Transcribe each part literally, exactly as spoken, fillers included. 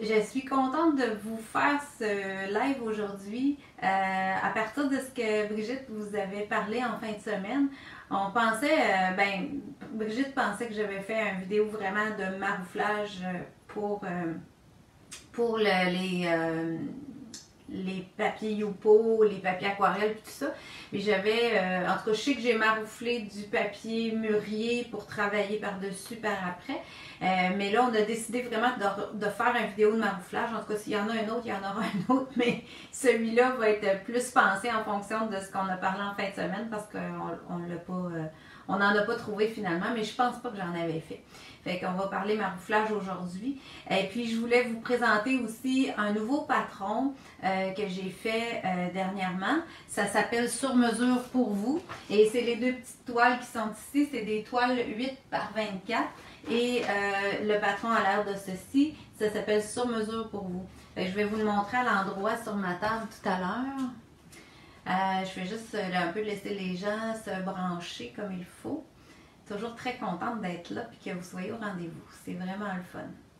je suis contente de vous faire ce live aujourd'hui. Euh, à partir de ce que Brigitte vous avait parlé en fin de semaine, on pensait, euh, ben, Brigitte pensait que j'avais fait une vidéo vraiment de marouflage pour, euh, pour le, les, euh, les papiers Youpo, les papiers aquarelles, tout ça. Mais j'avais, euh, en tout cas, je sais que j'ai marouflé du papier mûrier pour travailler par-dessus par après. Euh, mais là, on a décidé vraiment de, de faire une vidéo de marouflage. En tout cas, s'il y en a un autre, il y en aura un autre. Mais celui-là va être plus pensé en fonction de ce qu'on a parlé en fin de semaine parce qu'on on l'a pas, euh, on n'en a pas trouvé finalement. Mais je pense pas que j'en avais fait. Fait qu'on va parler marouflage aujourd'hui. Et puis, je voulais vous présenter aussi un nouveau patron euh, que j'ai fait euh, dernièrement. Ça s'appelle Sur mesure pour vous. Et c'est les deux petites toiles qui sont ici. C'est des toiles huit par vingt-quatre. Et euh, le patron a l'air de ceci. Ça s'appelle Sur mesure pour vous. Fait que je vais vous le montrer à l'endroit sur ma table tout à l'heure. Euh, je vais juste euh, un peu laisser les gens se brancher comme il faut. Toujours très contente d'être là et que vous soyez au rendez-vous. C'est vraiment le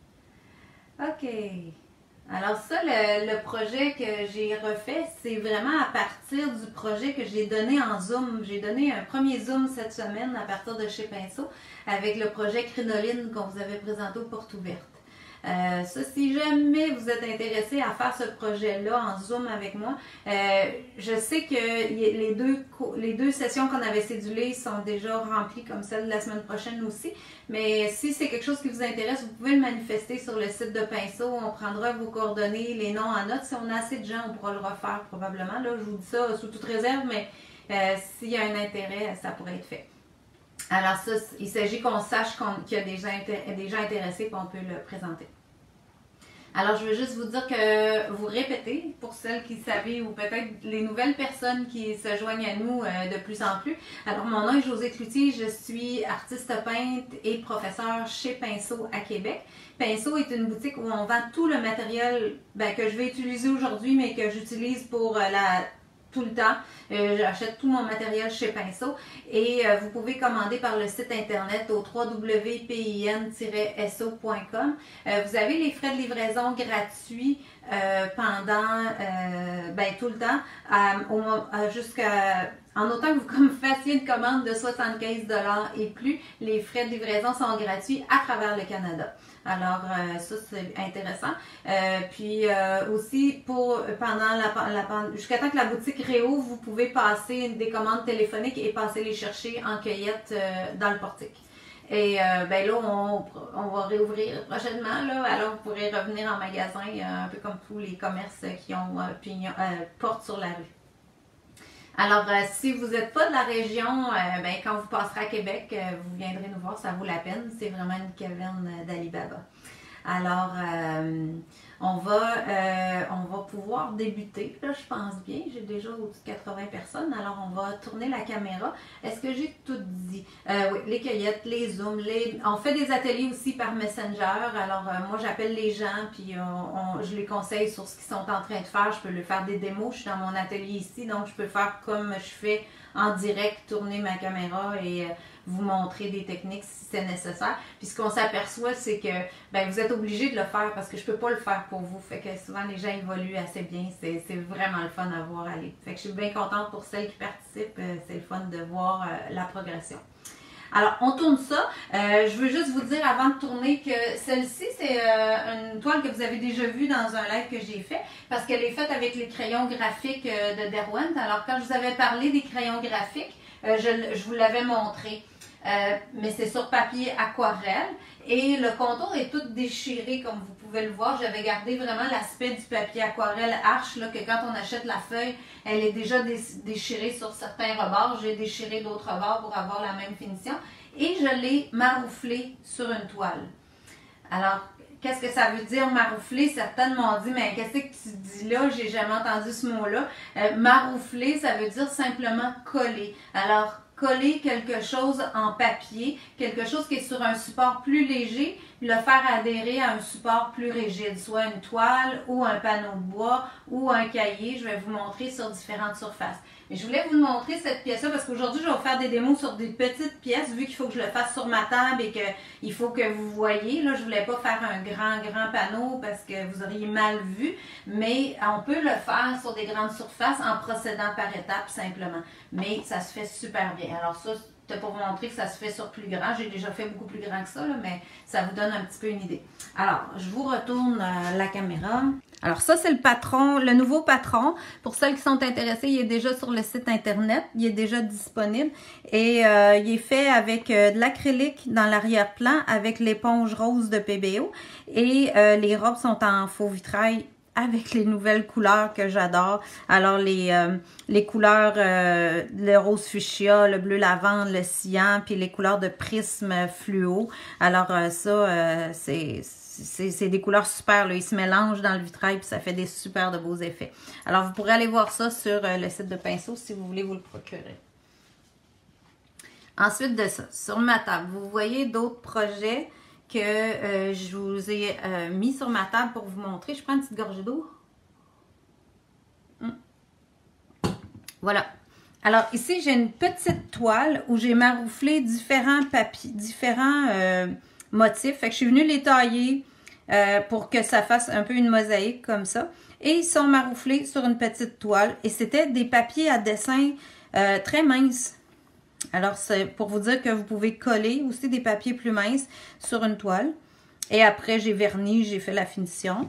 fun. OK. Alors ça, le, le projet que j'ai refait, c'est vraiment à partir du projet que j'ai donné en Zoom. J'ai donné un premier Zoom cette semaine à partir de chez Pinceau avec le projet Crinoline qu'on vous avait présenté aux portes ouvertes. Euh, ça, si jamais vous êtes intéressé à faire ce projet-là en Zoom avec moi, euh, je sais que les deux, les deux sessions qu'on avait cédulées sont déjà remplies comme celle de la semaine prochaine aussi. Mais si c'est quelque chose qui vous intéresse, vous pouvez le manifester sur le site de Pinceau. On prendra vos coordonnées, les noms en note. Si on a assez de gens, on pourra le refaire probablement. Là, je vous dis ça sous toute réserve, mais euh, s'il y a un intérêt, ça pourrait être fait. Alors ça, il s'agit qu'on sache qu'il y a des gens, des gens intéressés et qu'on peut le présenter. Alors, je veux juste vous dire que vous répétez, pour celles qui savaient ou peut-être les nouvelles personnes qui se joignent à nous euh, de plus en plus. Alors, mon nom est Josée Cloutier, je suis artiste peintre et professeure chez Pinceau à Québec. Pinceau est une boutique où on vend tout le matériel ben, que je vais utiliser aujourd'hui, mais que j'utilise pour euh, la... tout le temps. Euh, J'achète tout mon matériel chez Pinceau et euh, vous pouvez commander par le site internet au w w w point pin tiret s o point com. Euh, vous avez les frais de livraison gratuits euh, pendant euh, ben, tout le temps euh, jusqu'à en autant que vous comme fassiez une commande de soixante-quinze dollars et plus, les frais de livraison sont gratuits à travers le Canada. Alors, euh, ça, c'est intéressant. Euh, puis euh, aussi, pour pendant la, la jusqu'à temps que la boutique réouvre, vous pouvez passer des commandes téléphoniques et passer les chercher en cueillette euh, dans le portique. Et euh, ben là, on, on va réouvrir prochainement, là, alors vous pourrez revenir en magasin, euh, un peu comme tous les commerces qui ont euh, pignon, euh, porte sur la rue. Alors, euh, si vous n'êtes pas de la région, euh, ben, quand vous passerez à Québec, euh, vous viendrez nous voir, ça vaut la peine. C'est vraiment une caverne d'Ali Baba. Alors, euh, on, va, euh, on va pouvoir débuter. Là, je pense bien. J'ai déjà au-dessus de quatre-vingts personnes. Alors, on va tourner la caméra. Est-ce que j'ai tout dit? Euh, oui, les cueillettes, les zooms. Les... On fait des ateliers aussi par Messenger. Alors, euh, moi, j'appelle les gens, puis on, on, je les conseille sur ce qu'ils sont en train de faire. Je peux leur faire des démos. Je suis dans mon atelier ici, donc je peux faire comme je fais en direct, tourner ma caméra et... Euh, vous montrer des techniques si c'est nécessaire. Puis ce qu'on s'aperçoit, c'est que ben, vous êtes obligé de le faire parce que je peux pas le faire pour vous. Fait que souvent les gens évoluent assez bien. C'est vraiment le fun à voir aller. Fait que je suis bien contente pour celles qui participent. C'est le fun de voir euh, la progression. Alors, on tourne ça. Euh, je veux juste vous dire avant de tourner que celle-ci, c'est euh, une toile que vous avez déjà vue dans un live que j'ai fait parce qu'elle est faite avec les crayons graphiques euh, de Derwent. Alors, quand je vous avais parlé des crayons graphiques, euh, je, je vous l'avais montré. Euh, mais c'est sur papier aquarelle et le contour est tout déchiré comme vous pouvez le voir. J'avais gardé vraiment l'aspect du papier aquarelle arche là, que quand on achète la feuille, elle est déjà déchirée sur certains rebords. J'ai déchiré d'autres rebords pour avoir la même finition et je l'ai marouflé sur une toile. Alors, qu'est-ce que ça veut dire maroufler? Certaines m'ont dit, mais qu'est-ce que tu dis là? J'ai jamais entendu ce mot-là. Euh, maroufler, ça veut dire simplement coller. Alors, coller quelque chose en papier, quelque chose qui est sur un support plus léger, puis le faire adhérer à un support plus rigide, soit une toile ou un panneau de bois ou un cahier. Je vais vous montrer sur différentes surfaces. Mais je voulais vous montrer cette pièce-là parce qu'aujourd'hui, je vais vous faire des démos sur des petites pièces, vu qu'il faut que je le fasse sur ma table et qu'il faut que vous voyez. Là, je ne voulais pas faire un grand, grand panneau parce que vous auriez mal vu, mais on peut le faire sur des grandes surfaces en procédant par étapes simplement. Mais ça se fait super bien. Alors ça, c'est pour vous montrer que ça se fait sur plus grand. J'ai déjà fait beaucoup plus grand que ça, là, mais ça vous donne un petit peu une idée. Alors, je vous retourne euh, la caméra. Alors ça, c'est le patron, le nouveau patron. Pour celles qui sont intéressées, il est déjà sur le site internet. Il est déjà disponible. Et euh, il est fait avec euh, de l'acrylique dans l'arrière-plan avec l'éponge rose de P B O. Et euh, les robes sont en faux vitrail avec les nouvelles couleurs que j'adore. Alors, les, euh, les couleurs, euh, le rose fuchsia, le bleu lavande, le cyan, puis les couleurs de prisme fluo. Alors, euh, ça, euh, c'est... C'est des couleurs super, là. Ils se mélangent dans le vitrail puis ça fait des super de beaux effets. Alors, vous pourrez aller voir ça sur euh, le site de Pinceau si vous voulez vous le procurer. Ensuite de ça, sur ma table, vous voyez d'autres projets que euh, je vous ai euh, mis sur ma table pour vous montrer. Je prends une petite gorgée d'eau. Hum. Voilà. Alors, ici, j'ai une petite toile où j'ai marouflé différents papiers, différents... Euh, motifs. Fait que je suis venue les tailler euh, pour que ça fasse un peu une mosaïque comme ça. Et ils sont marouflés sur une petite toile. Et c'était des papiers à dessin euh, très minces. Alors, c'est pour vous dire que vous pouvez coller aussi des papiers plus minces sur une toile. Et après, j'ai verni, j'ai fait la finition.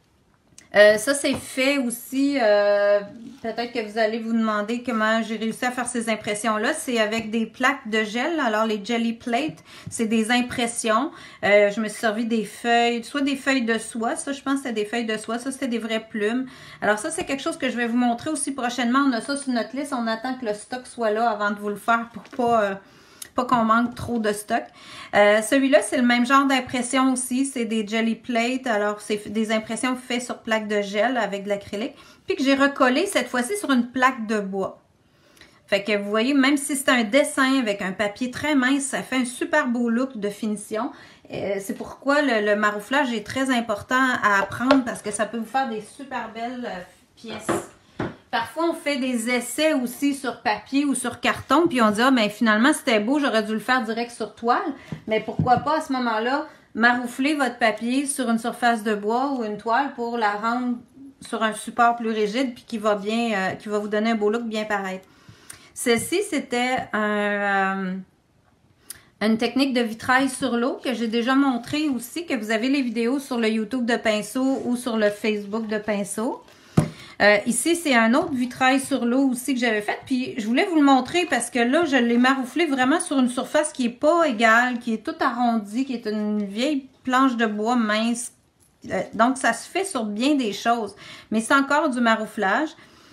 Euh, ça, c'est fait aussi, euh, peut-être que vous allez vous demander comment j'ai réussi à faire ces impressions-là. C'est avec des plaques de gel. Alors, les Jelly Plate, c'est des impressions. Euh, je me suis servi des feuilles, soit des feuilles de soie. Ça, je pense que c'était des feuilles de soie. Ça, c'était des vraies plumes. Alors, ça, c'est quelque chose que je vais vous montrer aussi prochainement. On a ça sur notre liste. On attend que le stock soit là avant de vous le faire pour pas... Euh, pas qu'on manque trop de stock. Euh, Celui-là, c'est le même genre d'impression aussi. C'est des Jelly Plate. Alors, c'est des impressions faites sur plaque de gel avec de l'acrylique. Puis que j'ai recollé cette fois-ci sur une plaque de bois. Fait que vous voyez, même si c'est un dessin avec un papier très mince, ça fait un super beau look de finition. Euh, c'est pourquoi le, le marouflage est très important à apprendre parce que ça peut vous faire des super belles euh, pièces. Parfois, on fait des essais aussi sur papier ou sur carton, puis on dit « Ah, ben finalement, c'était beau, j'aurais dû le faire direct sur toile. » Mais pourquoi pas, à ce moment-là, maroufler votre papier sur une surface de bois ou une toile pour la rendre sur un support plus rigide, puis qui va bien, euh, qui va vous donner un beau look bien paraître. Celle-ci, c'était un, euh, une technique de vitrail sur l'eau que j'ai déjà montré aussi, que vous avez les vidéos sur le YouTube de Pinceau ou sur le Facebook de Pinceau. Euh, ici, c'est un autre vitrail sur l'eau aussi que j'avais fait. Puis, je voulais vous le montrer parce que là, je l'ai marouflé vraiment sur une surface qui n'est pas égale, qui est toute arrondie, qui est une vieille planche de bois mince. Euh, donc, ça se fait sur bien des choses. Mais c'est encore du marouflage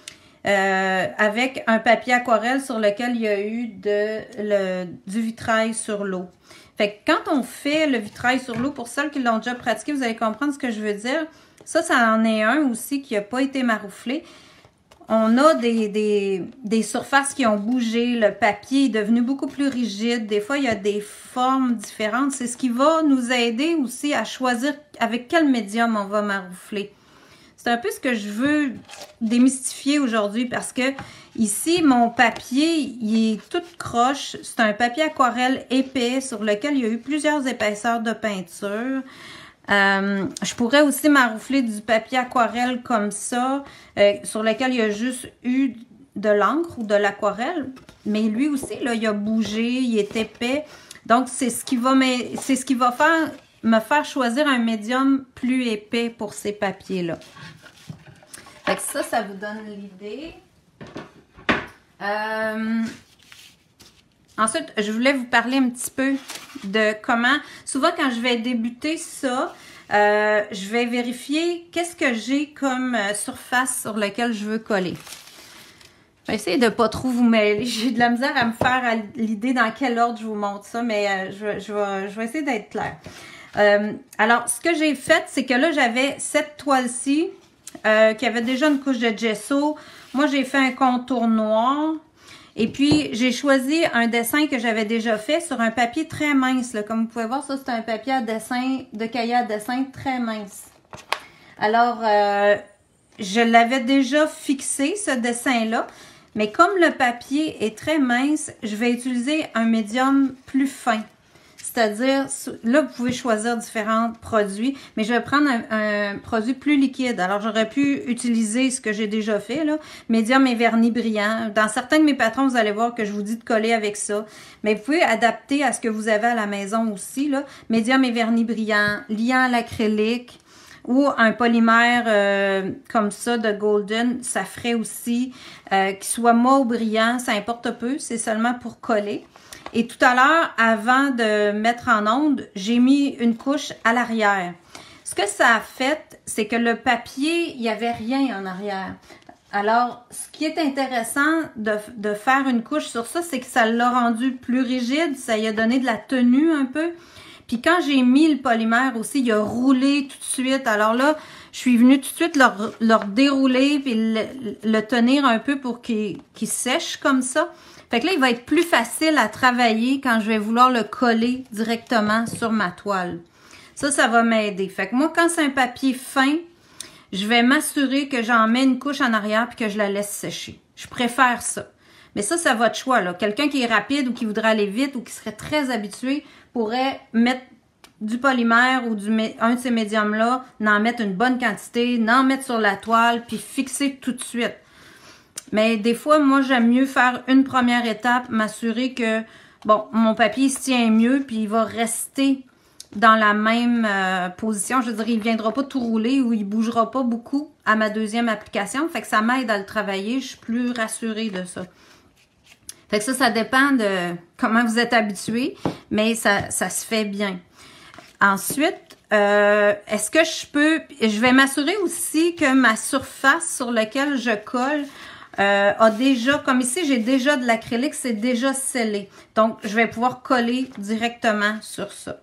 euh, avec un papier aquarelle sur lequel il y a eu de, le, du vitrail sur l'eau. Fait que quand on fait le vitrail sur l'eau, pour celles qui l'ont déjà pratiqué, vous allez comprendre ce que je veux dire. Ça, ça en est un aussi qui n'a pas été marouflé. On a des, des, des surfaces qui ont bougé. Le papier est devenu beaucoup plus rigide. Des fois, il y a des formes différentes. C'est ce qui va nous aider aussi à choisir avec quel médium on va maroufler. C'est un peu ce que je veux démystifier aujourd'hui parce que ici, mon papier, il est tout croche. C'est un papier aquarelle épais sur lequel il y a eu plusieurs épaisseurs de peinture. Euh, je pourrais aussi maroufler du papier aquarelle comme ça, euh, sur lequel il y a juste eu de l'encre ou de l'aquarelle. Mais lui aussi, là, il a bougé, il est épais. Donc, c'est ce qui va me, c'est ce qui va faire, me faire choisir un médium plus épais pour ces papiers-là. Fait que ça, ça vous donne l'idée. Euh... Ensuite, je voulais vous parler un petit peu de comment, souvent quand je vais débuter ça, euh, je vais vérifier qu'est-ce que j'ai comme euh, surface sur laquelle je veux coller. Je vais essayer de ne pas trop vous mêler. J'ai de la misère à me faire à l'idée dans quel ordre je vous montre ça, mais euh, je, je, vais, je vais essayer d'être claire. Euh, alors, ce que j'ai fait, c'est que là, j'avais cette toile-ci euh, qui avait déjà une couche de gesso. Moi, j'ai fait un contour noir. Et puis, j'ai choisi un dessin que j'avais déjà fait sur un papier très mince. Là. Comme vous pouvez voir, ça, c'est un papier à dessin, de cahier à dessin très mince. Alors, euh, je l'avais déjà fixé, ce dessin-là. Mais comme le papier est très mince, je vais utiliser un médium plus fin. C'est-à-dire, là, vous pouvez choisir différents produits, mais je vais prendre un, un produit plus liquide. Alors, j'aurais pu utiliser ce que j'ai déjà fait, là, médium et vernis brillant. Dans certains de mes patrons, vous allez voir que je vous dis de coller avec ça. Mais vous pouvez adapter à ce que vous avez à la maison aussi, là. Médium et vernis brillant, liant à l'acrylique ou un polymère euh, comme ça de Golden, ça ferait aussi. Euh, qu'il soit mauve brillant, ça importe peu, c'est seulement pour coller. Et tout à l'heure, avant de mettre en onde, j'ai mis une couche à l'arrière. Ce que ça a fait, c'est que le papier, il n'y avait rien en arrière. Alors, ce qui est intéressant de, de faire une couche sur ça, c'est que ça l'a rendu plus rigide, ça y a donné de la tenue un peu. Puis quand j'ai mis le polymère aussi, il a roulé tout de suite. Alors là, je suis venue tout de suite leur, leur dérouler puis le, le tenir un peu pour qu'il qu'il sèche comme ça. Fait que là, il va être plus facile à travailler quand je vais vouloir le coller directement sur ma toile. Ça, ça va m'aider. Fait que moi, quand c'est un papier fin, je vais m'assurer que j'en mets une couche en arrière puis que je la laisse sécher. Je préfère ça. Mais ça, c'est votre choix, là. Quelqu'un qui est rapide ou qui voudrait aller vite ou qui serait très habitué pourrait mettre du polymère ou du, un de ces médiums-là, n'en mettre une bonne quantité, n'en mettre sur la toile puis fixer tout de suite. Mais des fois, moi, j'aime mieux faire une première étape, m'assurer que, bon, mon papier se tient mieux, puis il va rester dans la même euh, position. Je veux dire, il ne viendra pas tout rouler ou il ne bougera pas beaucoup à ma deuxième application. Fait que ça m'aide à le travailler. Je suis plus rassurée de ça. Fait que ça, ça dépend de comment vous êtes habitué, mais ça, ça se fait bien. Ensuite, euh, est-ce que je peux... Je vais m'assurer aussi que ma surface sur laquelle je colle Euh, a déjà, comme ici, j'ai déjà de l'acrylique, c'est déjà scellé. Donc, je vais pouvoir coller directement sur ça.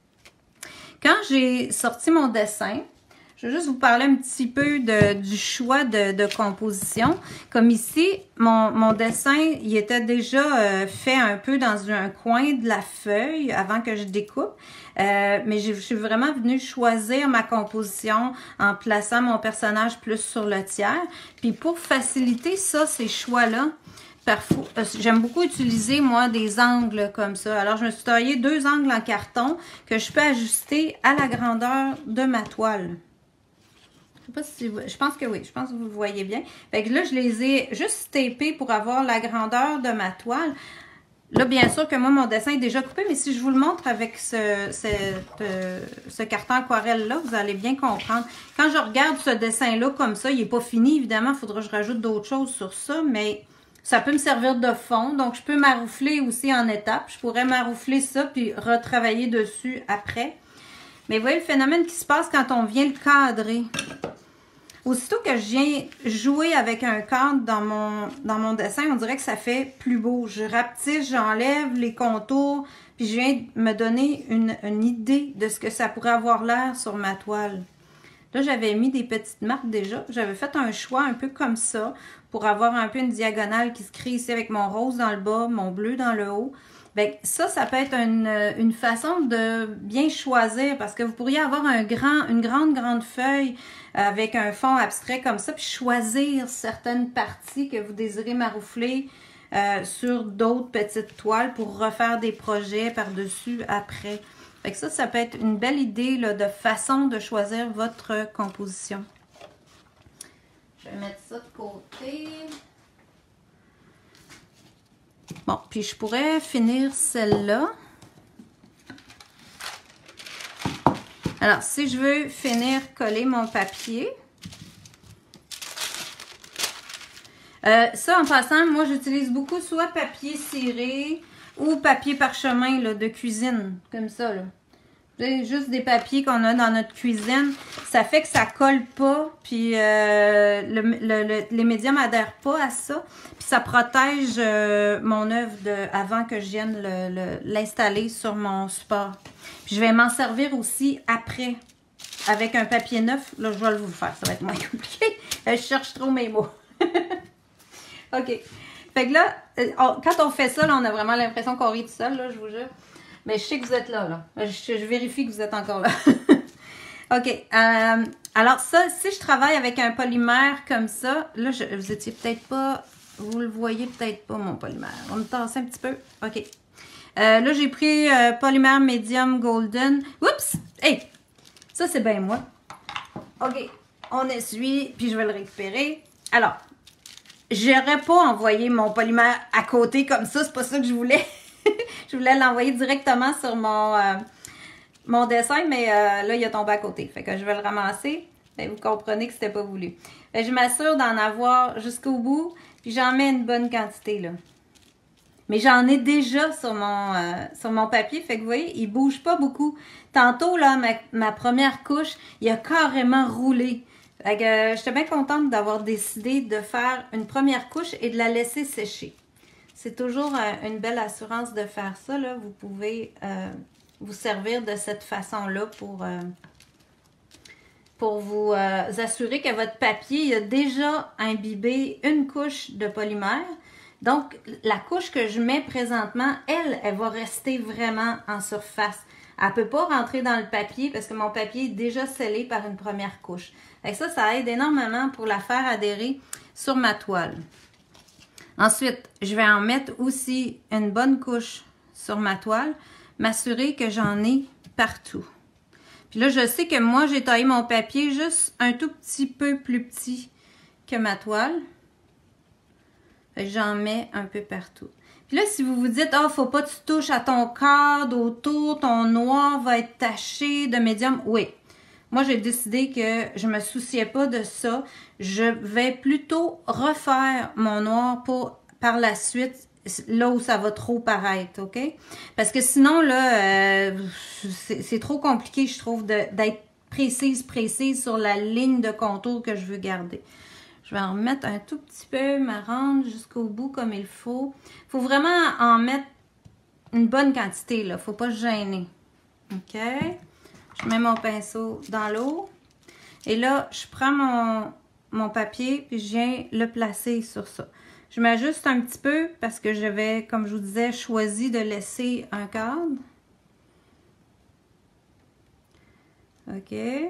Quand j'ai sorti mon dessin, je vais juste vous parler un petit peu de, du choix de, de composition. Comme ici, mon, mon dessin, il était déjà euh, fait un peu dans un coin de la feuille avant que je découpe. Euh, mais je suis vraiment venue choisir ma composition en plaçant mon personnage plus sur le tiers. Puis pour faciliter ça, ces choix-là, parfois, j'aime beaucoup utiliser, moi, des angles comme ça. Alors, je me suis taillé deux angles en carton que je peux ajuster à la grandeur de ma toile. Je sais pas si vous, je pense que oui, je pense que vous le voyez bien. Fait que là, je les ai juste tapés pour avoir la grandeur de ma toile. Là, bien sûr que moi, mon dessin est déjà coupé, mais si je vous le montre avec ce, ce, euh, ce carton aquarelle-là, vous allez bien comprendre. Quand je regarde ce dessin-là comme ça, il n'est pas fini, évidemment, il faudra que je rajoute d'autres choses sur ça, mais ça peut me servir de fond. Donc, je peux maroufler aussi en étapes. Je pourrais maroufler ça puis retravailler dessus après. Mais vous voyez le phénomène qui se passe quand on vient le cadrer. Aussitôt que je viens jouer avec un cadre dans mon, dans mon dessin, on dirait que ça fait plus beau. Je rapetisse, j'enlève les contours, puis je viens me donner une, une idée de ce que ça pourrait avoir l'air sur ma toile. Là, j'avais mis des petites marques déjà. J'avais fait un choix un peu comme ça pour avoir un peu une diagonale qui se crée ici avec mon rose dans le bas, mon bleu dans le haut. Bien, ça, ça peut être une, une façon de bien choisir parce que vous pourriez avoir un grand, une grande, grande feuille avec un fond abstrait comme ça, puis choisir certaines parties que vous désirez maroufler euh, sur d'autres petites toiles pour refaire des projets par-dessus après. Fait que ça, ça peut être une belle idée là, de façon de choisir votre composition. Je vais mettre ça de côté. Bon, puis je pourrais finir celle-là. Alors, si je veux finir coller mon papier, euh, ça en passant, moi j'utilise beaucoup soit papier ciré ou papier parchemin là, de cuisine, comme ça. Là. Juste des papiers qu'on a dans notre cuisine, ça fait que ça colle pas, puis euh, le, le, le, les médiums n'adhèrent pas à ça, puis ça protège euh, mon œuvre de, avant que je vienne l'installer sur mon support. Puis je vais m'en servir aussi après, avec un papier neuf. Là, je vais vous le faire, ça va être moins compliqué. Je cherche trop mes mots. OK. Fait que là, on, quand on fait ça, là, on a vraiment l'impression qu'on rit tout seul, là, je vous jure. Mais je sais que vous êtes là, là. Je, je vérifie que vous êtes encore là. OK. Euh, alors ça, si je travaille avec un polymère comme ça, là, je, vous étiez peut-être pas... Vous le voyez peut-être pas, mon polymère. On va me tasser un petit peu. OK. Euh, là, j'ai pris euh, polymère médium golden. Oups! Hey! Ça, c'est bien moi. OK. On essuie, puis je vais le récupérer. Alors, j'aurais pas envoyé mon polymère à côté comme ça. C'est pas ça que je voulais. Je voulais l'envoyer directement sur mon, euh, mon dessin, mais euh, là, il a tombé à côté. Fait que je vais le ramasser. Fait, vous comprenez que c'était pas voulu. Fait, je m'assure d'en avoir jusqu'au bout. Puis j'en mets une bonne quantité, là. Mais j'en ai déjà sur mon, euh, sur mon papier. Fait que vous voyez, il bouge pas beaucoup. Tantôt, là, ma, ma première couche, il a carrément roulé. Fait que euh, j'étais bien contente d'avoir décidé de faire une première couche et de la laisser sécher. C'est toujours euh, une belle assurance de faire ça, là. Vous pouvez euh, vous servir de cette façon-là pour... Euh, pour vous euh, assurer que votre papier a déjà imbibé une couche de polymère. Donc, la couche que je mets présentement, elle, elle va rester vraiment en surface. Elle ne peut pas rentrer dans le papier parce que mon papier est déjà scellé par une première couche. Et ça, ça aide énormément pour la faire adhérer sur ma toile. Ensuite, je vais en mettre aussi une bonne couche sur ma toile, m'assurer que j'en ai partout. Puis là, je sais que moi, j'ai taillé mon papier juste un tout petit peu plus petit que ma toile. J'en mets un peu partout. Puis là, si vous vous dites, « Ah, oh, faut pas que tu touches à ton cadre autour, ton noir va être taché de médium. » Oui. Moi, j'ai décidé que je me souciais pas de ça. Je vais plutôt refaire mon noir pour, par la suite, là où ça va trop paraître, OK? Parce que sinon, là, euh, c'est trop compliqué, je trouve, d'être précise, précise sur la ligne de contour que je veux garder. Je vais en remettre un tout petit peu, me rendre jusqu'au bout comme il faut. Il faut vraiment en mettre une bonne quantité, là. Il ne faut pas se gêner. OK? Je mets mon pinceau dans l'eau. Et là, je prends mon, mon papier puis je viens le placer sur ça. Je m'ajuste un petit peu parce que j'avais, comme je vous disais, choisi de laisser un cadre. OK.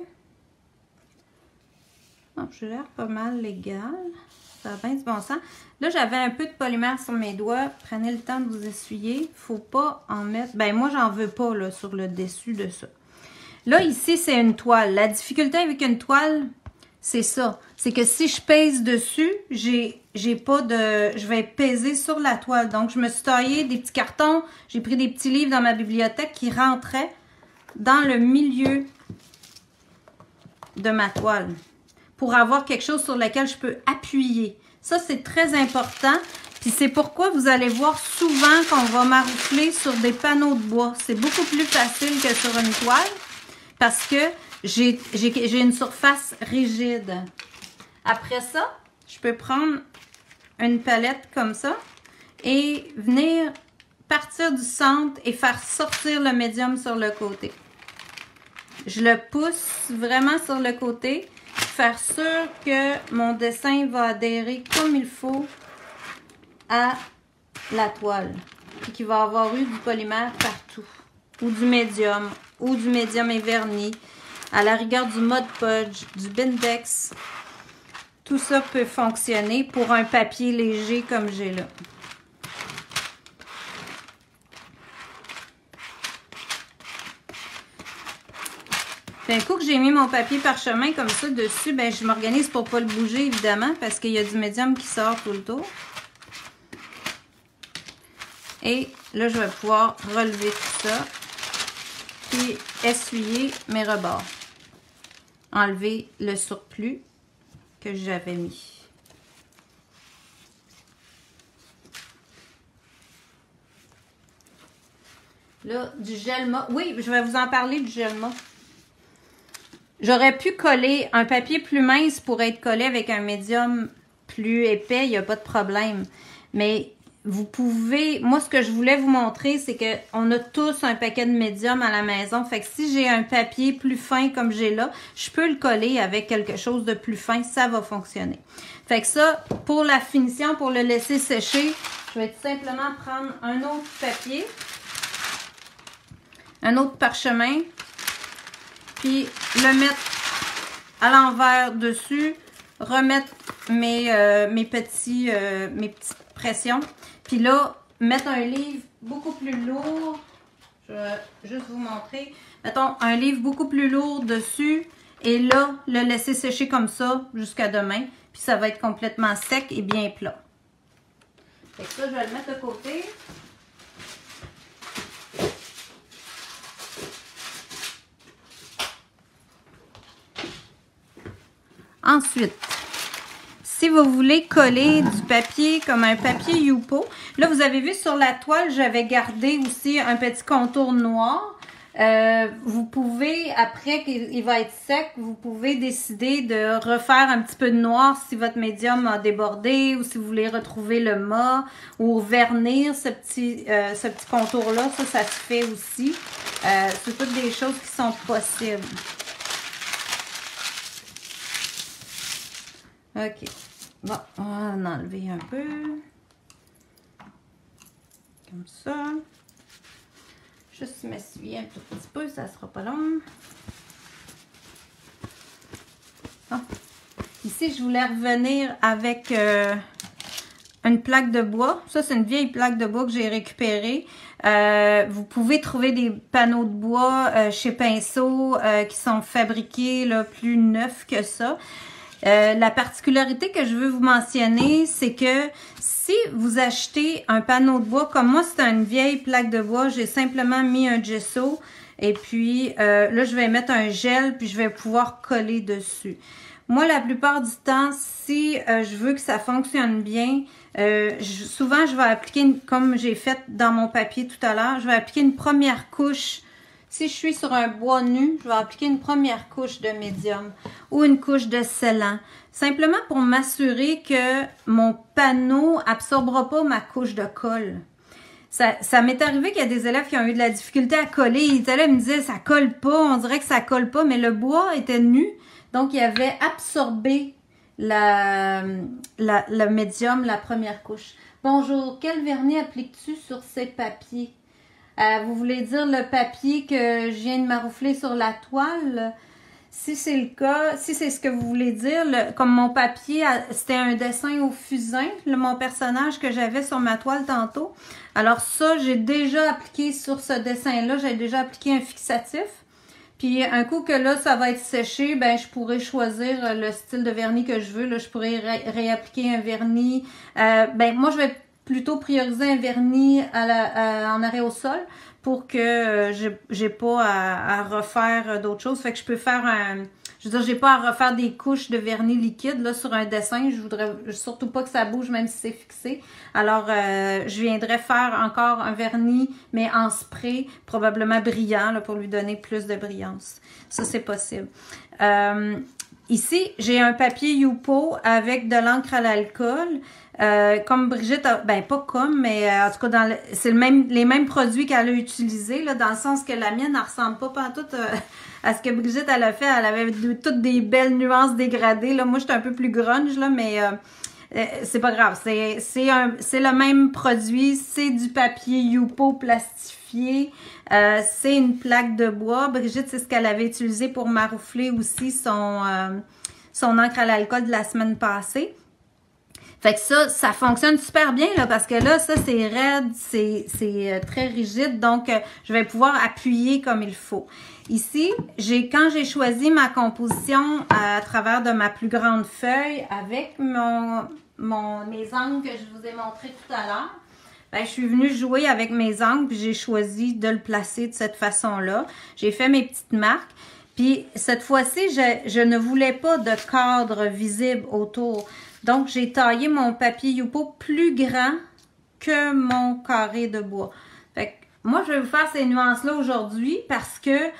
Donc, j'ai l'air pas mal légal. Ça a bien du bon sens. Là, j'avais un peu de polymère sur mes doigts. Prenez le temps de vous essuyer. Faut pas en mettre... Ben, moi, j'en veux pas, là, sur le dessus de ça. Là, ici, c'est une toile. La difficulté avec une toile, c'est ça. C'est que si je pèse dessus, j'ai j'ai pas de... Je vais peser sur la toile. Donc, je me suis taillé des petits cartons. J'ai pris des petits livres dans ma bibliothèque qui rentraient dans le milieu de ma toile pour avoir quelque chose sur lequel je peux appuyer. Ça, c'est très important. Puis c'est pourquoi vous allez voir souvent qu'on va maroufler sur des panneaux de bois. C'est beaucoup plus facile que sur une toile parce que j'ai j'ai une surface rigide. Après ça, je peux prendre une palette comme ça et venir partir du centre et faire sortir le médium sur le côté. Je le pousse vraiment sur le côté, faire sûr que mon dessin va adhérer comme il faut à la toile et qu'il va avoir eu du polymère partout, ou du médium, ou du médium et vernis, à la rigueur du Mod Podge, du Bindex. Tout ça peut fonctionner pour un papier léger comme j'ai là. Un coup que j'ai mis mon papier parchemin comme ça dessus, ben je m'organise pour ne pas le bouger évidemment parce qu'il y a du médium qui sort tout le tour. Et là, je vais pouvoir relever tout ça puis essuyer mes rebords. Enlever le surplus que j'avais mis. Là, du gel mat. Oui, je vais vous en parler du gel mat. J'aurais pu coller un papier plus mince pour être collé avec un médium plus épais, il n'y a pas de problème. Mais vous pouvez, moi ce que je voulais vous montrer, c'est que on a tous un paquet de médium à la maison. Fait que si j'ai un papier plus fin comme j'ai là, je peux le coller avec quelque chose de plus fin, ça va fonctionner. Fait que ça, pour la finition, pour le laisser sécher, je vais tout simplement prendre un autre papier, un autre parchemin, puis le mettre à l'envers dessus, remettre mes, euh, mes petits euh, mes petites pressions. Puis là, mettre un livre beaucoup plus lourd. Je vais juste vous montrer. Mettons un livre beaucoup plus lourd dessus. Et là, le laisser sécher comme ça jusqu'à demain. Puis ça va être complètement sec et bien plat. Fait que ça, je vais le mettre de côté. Ensuite, si vous voulez coller du papier comme un papier Yupo, là vous avez vu sur la toile, j'avais gardé aussi un petit contour noir. Euh, vous pouvez, après qu'il va être sec, vous pouvez décider de refaire un petit peu de noir si votre médium a débordé ou si vous voulez retrouver le mât ou vernir ce petit, euh, ce petit contour-là. Ça, ça se fait aussi. Euh, c'est toutes des choses qui sont possibles. OK. Bon, on va en enlever un peu. Comme ça. Juste m'essuyer un tout petit peu, ça sera pas long. Bon. Ici, je voulais revenir avec euh, une plaque de bois. Ça, c'est une vieille plaque de bois que j'ai récupérée. Euh, vous pouvez trouver des panneaux de bois euh, chez Pinceau euh, qui sont fabriqués là, plus neufs que ça. Euh, la particularité que je veux vous mentionner, c'est que si vous achetez un panneau de bois, comme moi, c'est une vieille plaque de bois, j'ai simplement mis un gesso et puis euh, là, je vais mettre un gel puis je vais pouvoir coller dessus. Moi, la plupart du temps, si euh, je veux que ça fonctionne bien, euh, je, souvent, je vais appliquer, une, comme j'ai fait dans mon papier tout à l'heure, je vais appliquer une première couche. Si je suis sur un bois nu, je vais appliquer une première couche de médium ou une couche de scellant. Simplement pour m'assurer que mon panneau absorbera pas ma couche de colle. Ça, ça m'est arrivé qu'il y a des élèves qui ont eu de la difficulté à coller. Ils étaient là, ils me disaient, ça colle pas, on dirait que ça colle pas, mais le bois était nu. Donc, il avait absorbé la, la, le médium, la première couche. Bonjour, quel vernis appliques-tu sur ces papiers? Euh, vous voulez dire le papier que je viens de maroufler sur la toile? Si c'est le cas, si c'est ce que vous voulez dire, le, comme mon papier, c'était un dessin au fusain, le, mon personnage que j'avais sur ma toile tantôt. Alors ça, j'ai déjà appliqué sur ce dessin-là, j'ai déjà appliqué un fixatif. Puis un coup que là, ça va être séché, ben je pourrais choisir le style de vernis que je veux. Là, je pourrais ré réappliquer un vernis. Euh, ben moi, je vais plutôt prioriser un vernis à la, à, en arrêt au sol pour que euh, j'ai pas à, à refaire d'autres choses. Fait que je peux faire un... Je veux dire, j'ai pas à refaire des couches de vernis liquide là sur un dessin. Je voudrais surtout pas que ça bouge même si c'est fixé. Alors, euh, je viendrais faire encore un vernis, mais en spray, probablement brillant là, pour lui donner plus de brillance. Ça, c'est possible. Euh, ici, j'ai un papier Yupo avec de l'encre à l'alcool. Euh, comme Brigitte, a, ben pas comme, mais euh, en tout cas, le, c'est le même, les mêmes produits qu'elle a utilisés, là, dans le sens que la mienne, elle ressemble pas pantoute euh, à ce que Brigitte, elle a fait. Elle avait de, toutes des belles nuances dégradées. Là. Moi, j'étais un peu plus grunge, là, mais euh, euh, c'est pas grave. C'est, c'est, un, c'est le même produit. C'est du papier Yupo plastifié. Euh, c'est une plaque de bois. Brigitte, c'est ce qu'elle avait utilisé pour maroufler aussi son, euh, son encre à l'alcool de la semaine passée. Fait que ça, ça fonctionne super bien là parce que là, ça c'est raide, c'est c'est très rigide, donc euh, je vais pouvoir appuyer comme il faut. Ici, j'ai quand j'ai choisi ma composition à, à travers de ma plus grande feuille avec mon, mon mes angles que je vous ai montré tout à l'heure, ben, je suis venue jouer avec mes angles puis j'ai choisi de le placer de cette façon-là. J'ai fait mes petites marques. Puis cette fois-ci, je, je ne voulais pas de cadre visible autour. Donc, j'ai taillé mon papier Yupo plus grand que mon carré de bois. Fait que moi, je vais vous faire ces nuances-là aujourd'hui parce que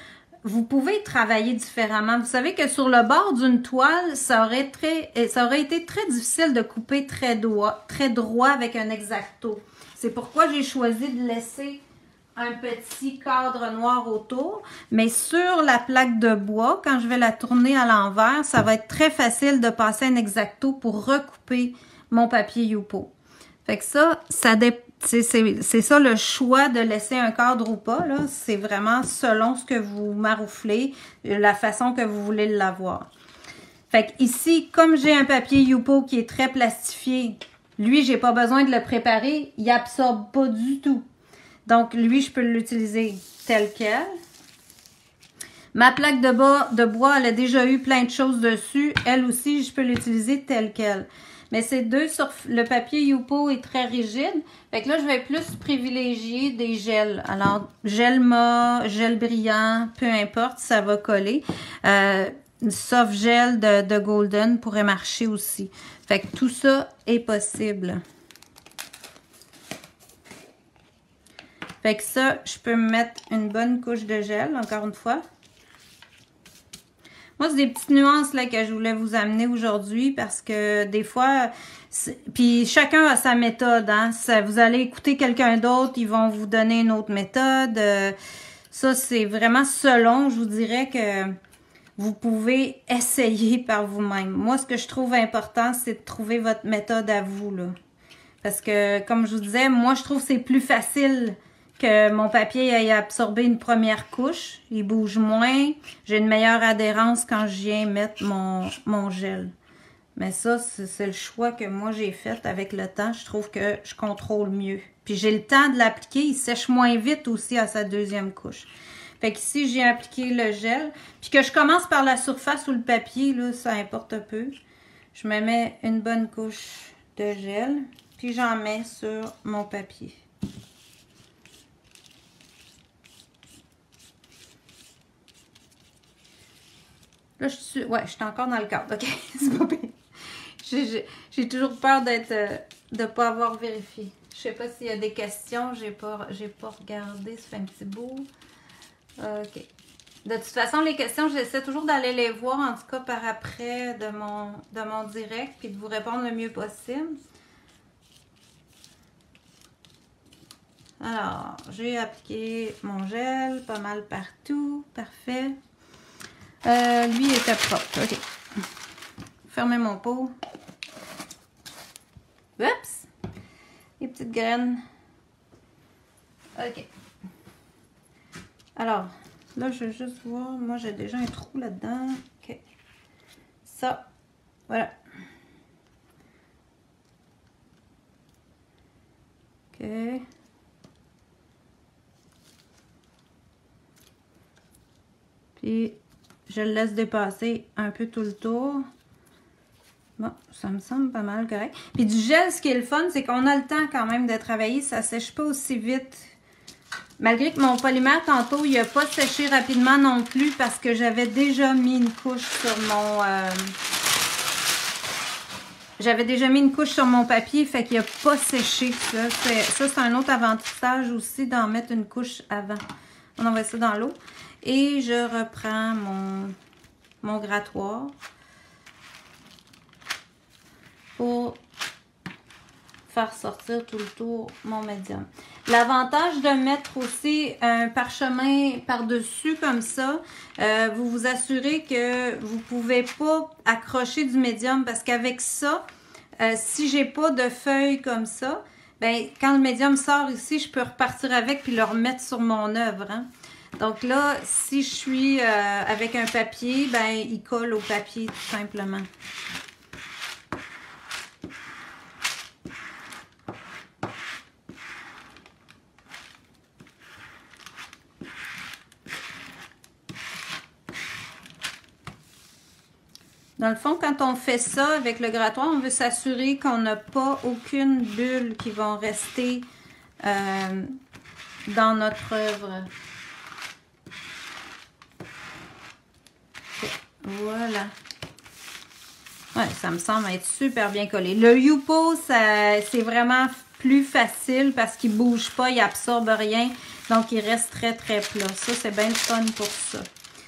vous pouvez travailler différemment. Vous savez que sur le bord d'une toile, ça aurait, très, ça aurait été très difficile de couper très droit, très droit avec un X-Acto. C'est pourquoi j'ai choisi de laisser un petit cadre noir autour. Mais sur la plaque de bois, quand je vais la tourner à l'envers, ça va être très facile de passer un X-Acto pour recouper mon papier Yupo. Fait que ça, ça dépend. C'est ça le choix de laisser un cadre ou pas. C'est vraiment selon ce que vous marouflez, la façon que vous voulez l'avoir. Fait que ici, comme j'ai un papier Yupo qui est très plastifié, lui, j'ai pas besoin de le préparer. Il absorbe pas du tout. Donc, lui, je peux l'utiliser tel quel. Ma plaque de, bas, de bois, elle a déjà eu plein de choses dessus. Elle aussi, je peux l'utiliser tel quel. Mais ces deux, sur le papier Yupo est très rigide. Fait que là, je vais plus privilégier des gels. Alors, gel mat, gel brillant, peu importe, ça va coller. Euh, soft gel de, de Golden pourrait marcher aussi. Fait que tout ça est possible. Fait que ça, je peux me mettre une bonne couche de gel, encore une fois. Moi, c'est des petites nuances là que je voulais vous amener aujourd'hui parce que des fois, puis chacun a sa méthode. Hein? Ça, vous allez écouter quelqu'un d'autre, ils vont vous donner une autre méthode. Euh, ça, c'est vraiment selon. Je vous dirais que vous pouvez essayer par vous-même. Moi, ce que je trouve important, c'est de trouver votre méthode à vous. Là. Parce que, comme je vous disais, moi, je trouve que c'est plus facile que mon papier ait absorbé une première couche. Il bouge moins. J'ai une meilleure adhérence quand je viens mettre mon, mon gel. Mais ça, c'est le choix que moi j'ai fait avec le temps. Je trouve que je contrôle mieux. Puis j'ai le temps de l'appliquer. Il sèche moins vite aussi à sa deuxième couche. Fait qu'ici, j'ai appliqué le gel. Puis que je commence par la surface ou le papier, là, ça importe peu. Je me mets une bonne couche de gel. Puis j'en mets sur mon papier. Là, je suis, ouais, je suis encore dans le cadre, ok? C'est pas pire. J'ai toujours peur d'être, euh, de ne pas avoir vérifié. Je sais pas s'il y a des questions, j'ai pas, j'ai pas regardé, ça fait un petit bout. Ok. De toute façon, les questions, j'essaie toujours d'aller les voir, en tout cas par après de mon, de mon direct, puis de vous répondre le mieux possible. Alors, j'ai appliqué mon gel pas mal partout, parfait. Euh, lui était propre. OK. Fermez mon pot. Oups! Les petites graines. OK. Alors, là, je vais juste voir. Moi, j'ai déjà un trou là-dedans. OK. Ça. Voilà. OK. Puis, je le laisse dépasser un peu tout le tour. Bon, ça me semble pas mal correct. Puis du gel, ce qui est le fun, c'est qu'on a le temps quand même de travailler. Ça sèche pas aussi vite. Malgré que mon polymère, tantôt, il n'a pas séché rapidement non plus parce que j'avais déjà mis une couche sur mon... Euh, j'avais déjà mis une couche sur mon papier, fait qu'il n'a pas séché. Ça, ça c'est un autre avantage aussi d'en mettre une couche avant. On envoie ça dans l'eau. Et je reprends mon, mon grattoir pour faire sortir tout le tour mon médium. L'avantage de mettre aussi un parchemin par-dessus comme ça, euh, vous vous assurez que vous ne pouvez pas accrocher du médium parce qu'avec ça, euh, si j'ai pas de feuilles comme ça, ben quand le médium sort ici, je peux repartir avec puis le remettre sur mon œuvre. Hein? Donc là, si je suis euh, avec un papier, ben il colle au papier tout simplement. Dans le fond, quand on fait ça avec le grattoir, on veut s'assurer qu'on n'a pas aucune bulle qui va rester euh, dans notre œuvre. Voilà. Ouais, ça me semble être super bien collé. Le Yupo, c'est vraiment plus facile parce qu'il ne bouge pas, il absorbe rien. Donc, il reste très, très plat. Ça, c'est bien le fun pour ça.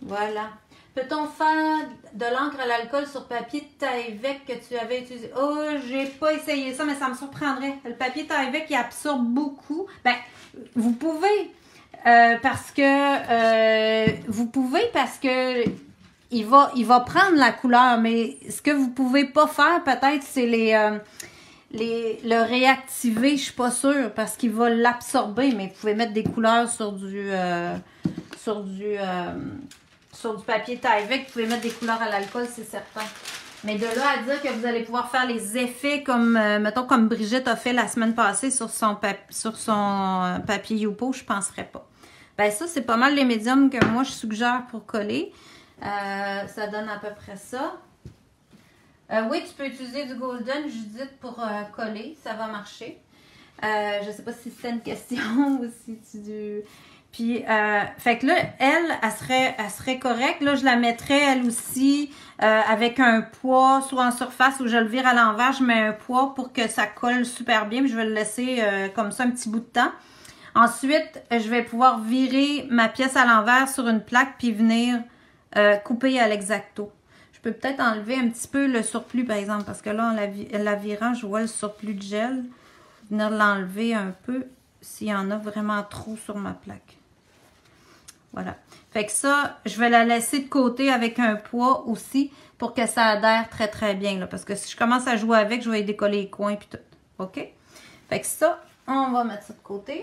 Voilà. Peut-on faire de l'encre à l'alcool sur papier de Tyvek que tu avais utilisé? Oh, j'ai pas essayé ça, mais ça me surprendrait. Le papier Tyvek, il absorbe beaucoup. Ben, vous pouvez, euh, parce que, euh, vous pouvez parce que il va, il va prendre la couleur, mais ce que vous pouvez pas faire, peut-être, c'est les, euh, les, le réactiver, je suis pas sûre, parce qu'il va l'absorber, mais vous pouvez mettre des couleurs sur du, euh, sur du, euh, sur du papier Tyvek, vous pouvez mettre des couleurs à l'alcool, c'est certain. Mais de là à dire que vous allez pouvoir faire les effets comme, euh, mettons, comme Brigitte a fait la semaine passée sur son, sur son papier Youpo, je ne penserais pas. Ben ça, c'est pas mal les médiums que moi, je suggère pour coller. Euh, ça donne à peu près ça. Euh, oui, tu peux utiliser du Golden, Judith, pour euh, coller. Ça va marcher. Euh, je ne sais pas si c'était une question ou si tu... Puis, euh, fait que là, elle, elle serait, elle serait correcte. Là, je la mettrais, elle aussi, euh, avec un poids, soit en surface ou je le vire à l'envers. Je mets un poids pour que ça colle super bien. Puis je vais le laisser euh, comme ça un petit bout de temps. Ensuite, je vais pouvoir virer ma pièce à l'envers sur une plaque puis venir euh, couper à l'exacto. Je peux peut-être enlever un petit peu le surplus, par exemple, parce que là, en la, la virant, je vois le surplus de gel. Venir l'enlever un peu s'il y en a vraiment trop sur ma plaque. Voilà. Fait que ça, je vais la laisser de côté avec un poids aussi pour que ça adhère très très bien. Là, parce que si je commence à jouer avec, je vais y décoller les coins et tout. OK? Fait que ça, on va mettre ça de côté.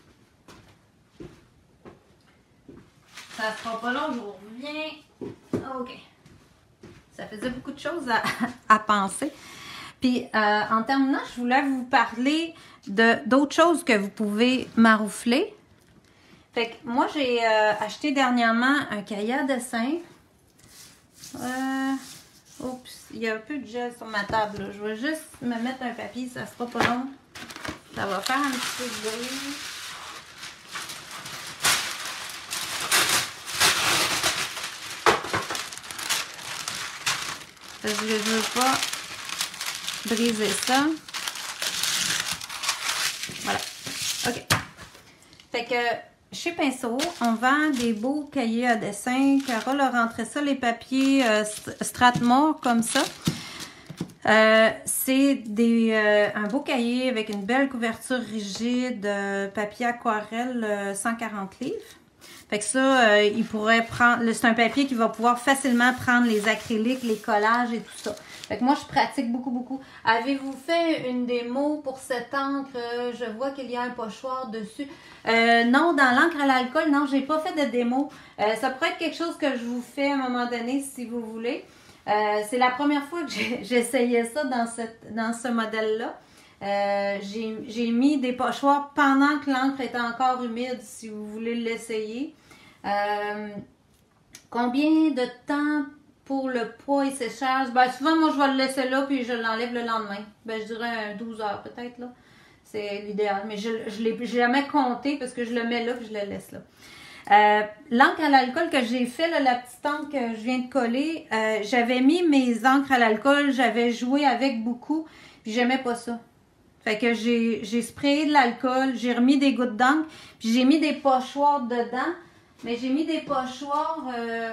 Ça sera pas long, je vous reviens. OK. Ça faisait beaucoup de choses à, à penser. Puis, euh, en terminant, je voulais vous parler de d'autres choses que vous pouvez maroufler. Fait que moi, j'ai euh, acheté dernièrement un cahier à dessin. Euh, oups, il y a un peu de gel sur ma table. Là. Je vais juste me mettre un papier, ça sera pas long. Ça va faire un petit peu de bruit. Parce que je veux pas briser ça. Voilà. OK. Fait que chez Pinceau, on vend des beaux cahiers à dessin. Carole a rentré ça, les papiers euh, Strathmore comme ça. Euh, c'est des euh, un beau cahier avec une belle couverture rigide, euh, papier aquarelle, euh, cent quarante livres. Fait que ça, euh, il pourrait prendre. C'est un papier qui va pouvoir facilement prendre les acryliques, les collages et tout ça. Fait que moi, je pratique beaucoup, beaucoup. Avez-vous fait une démo pour cette encre? Je vois qu'il y a un pochoir dessus. Euh, non, dans l'encre à l'alcool, non, j'ai pas fait de démo. Euh, ça pourrait être quelque chose que je vous fais à un moment donné, si vous voulez. Euh, c'est la première fois que j'essayais ça dans, cette, dans ce modèle-là. Euh, j'ai mis des pochoirs pendant que l'encre était encore humide, si vous voulez l'essayer. Euh, combien de temps pour le poids et séchage? Ben, souvent, moi, je vais le laisser là, puis je l'enlève le lendemain. Ben, je dirais douze heures peut-être, là. C'est l'idéal. Mais je ne l'ai jamais compté parce que je le mets là, puis je le laisse là. Euh, l'encre à l'alcool que j'ai fait, là, la petite encre que je viens de coller, euh, j'avais mis mes encres à l'alcool, j'avais joué avec beaucoup, puis j'aimais pas ça. Fait que j'ai sprayé de l'alcool, j'ai remis des gouttes d'encre, puis j'ai mis des pochoirs dedans. Mais j'ai mis des pochoirs, euh,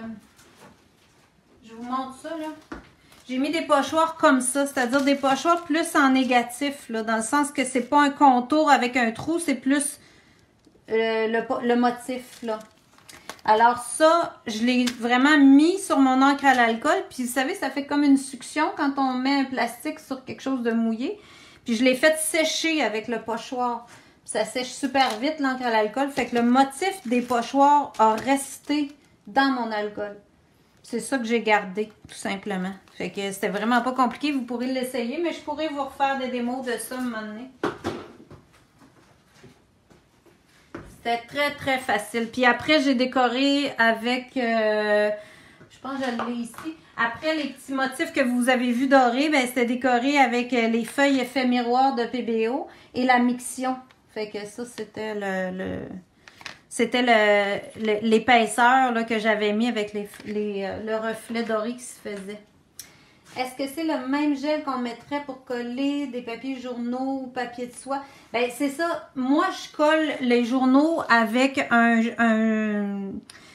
je vous montre ça là. J'ai mis des pochoirs comme ça, c'est-à-dire des pochoirs plus en négatif, là, dans le sens que c'est pas un contour avec un trou, c'est plus euh, le, le motif, là. Alors ça, je l'ai vraiment mis sur mon encre à l'alcool, puis vous savez, ça fait comme une succion quand on met un plastique sur quelque chose de mouillé. Puis je l'ai fait sécher avec le pochoir. Ça sèche super vite l'encre à l'alcool. Fait que le motif des pochoirs a resté dans mon alcool. C'est ça que j'ai gardé, tout simplement. Fait que c'était vraiment pas compliqué. Vous pourrez l'essayer, mais je pourrais vous refaire des démos de ça un moment donné. C'était très, très facile. Puis après, j'ai décoré avec... Euh, je pense que je l'ai ici. Après, les petits motifs que vous avez vus dorés, ben, c'était décoré avec les feuilles effet miroir de P B O et la mixion. Fait que ça, c'était le, le c'était le, l'épaisseur que j'avais mis avec les, les, le reflet doré qui se faisait. Est-ce que c'est le même gel qu'on mettrait pour coller des papiers journaux ou papier de soie? Ben, c'est ça. Moi, je colle les journaux avec un... un